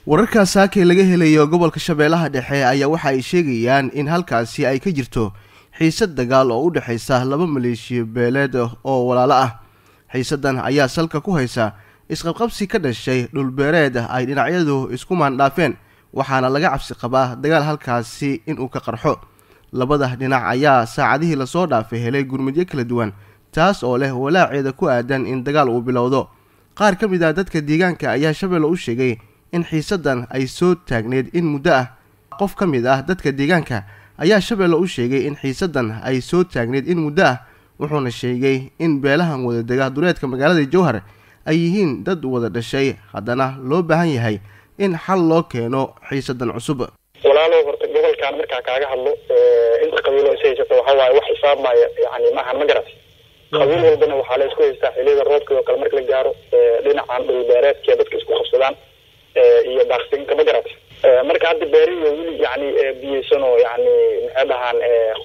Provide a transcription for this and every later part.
wararka saaka laga helayo gobolka Shabeellaha Dhexe ayaa waxa ay sheegayaan in halkaasi ay ka jirto xiisad dagaal oo u dhaxaysa laba maleeshiyo beeleed oo walaalo ah. xiisadan ayaa salka ku haysa isqabqabsi ka dhashay dhul beereed ay dhinacyadu isku maandhaafeen, waxaana laga cabsi qabaa dagaal halkaasi in uu ka qarxo. labada dhinac ayaa saacadihii la soo dhaafay helay gurmadyo kala duwan, taas oo leh walaaceeda ku aadan in dagaal uu bilowdo. qaar ka mid ah dadka deegaanka ayaa Shabeelle u sheegay in xiisadan ay soo taagneed in muddo ah. qof ka mid ah dadka deegaanka ayaa Shabeelle u sheegay in xiisadan ay soo taagneed in muddo ah, wuxuuna sheegay in beelahan wada dega duleedka magaalada Jowhar ay yihiin dad wada dhashay, haddana loo baahan yahay in xal loo keeno xiisadan cusub. walaalo horta gobolkan marka kaaga hadlo inta qabiilo isaysato waxa waaye wax xisaabmaya yani maahan ma garat qabiil walbana waxa la isku haystaa xilliga roobka oo kale marka la gaaro dhinacan dhul beereedka dadka isku qabsadaan iyo daaqsinka ma garat marka hadda beeriyo wili yani biyeysan oo yani maxay dhahaan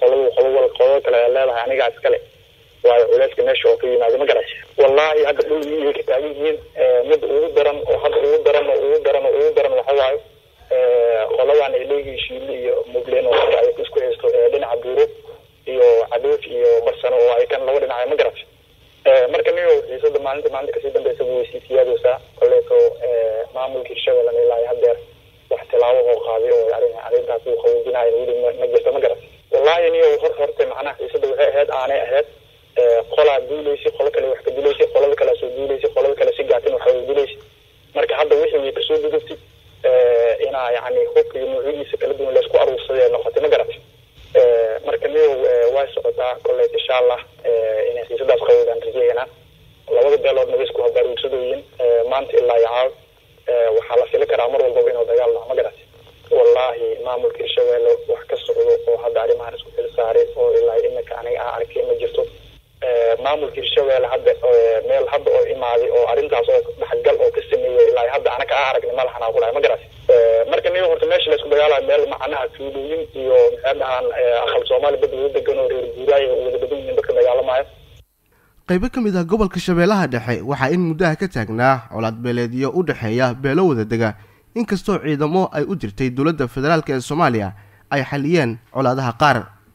qolada kale leedahay aniga iskale waayo culayska meesha oo ka yimaado ma garat wallahi hadda dhul iyo ka taagan yihiin mid ugu daran oo hadda ugu daran waxa waaye qoladan ay leeyihiin shiili iyo mugleen oo ay isku haysto dhinaca buuro iyo cadoof iyo barsano oo ay kan laba dhinac ma garat marka niyo xiisada maalinta kasii dambaysa buu siyaadoosa qoleeto maamulka Shabeelle ilaa hadda wax tilaabo oo qaaday oo arrintaas uu qawadinayo wili ma jirto ma garat wallahi niyo horta macnaha xiisada waxay ahayd qola duulaysi qolo kale wax ka duulaysi qolada kale soo duulaysi qolada kale si gaatin wax u duulaysi marka hadda wixii ka soo duuftay ina yani hubka iyo nuucyadiisa kala duwan la isku aruursaday noqotay ma garat marka niyo waa socotaa kulay insha Allah inay xiisadaas qowdan rajayna labada beelood ma isku habaruursadooyin maanta ilaa yaaw waxa la fili karaa mar walba inuu dagaal dhaco ma garat wallahi maamulka Shabeelle wax ka socdo oo hadda arrimahan isku xil saaray oo ilaa inaka aniga arkay ma jirto maamulka Shabeelle hadda meel hadda oo imaaday oo arrintaas oo dhaxgal oo ka sameeyay ilaa hadda anaka aragnay malahan ku lahay ma garat marka niyo horta meesha la isku dagaalay meel macnaha tuulooyin iyo maxay dhahaan aqal Soomaali bad u degan oo reer guuray oo wada badan yihiin dadka dagaalamaya. qaybo ka mid ah gobolka Shabeellaha Dhexe waxaa in muddo ka taagnaa colaad beeleedyo u dhaxeeya beelo wada dega, inkastoo ciidamo ay u jirtay dowladda federaalka ee Soomaaliya ay xaliyeen colaadaha qaar.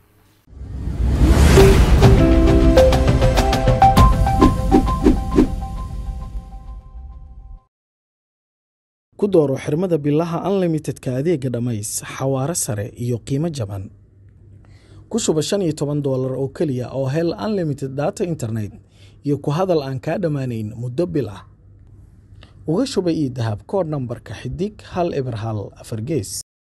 ku dooro xirmada billaha unlimitedka adeega dhamays xawaare sare iyo qiimo jaban. ku shuba $15 oo kaliya oo hel unlimited data internet iyo ku hadal aan ka dhamaanayn muddo bil ah. uga shuba dahab code numberka xidig 1 eber 1 4 gees.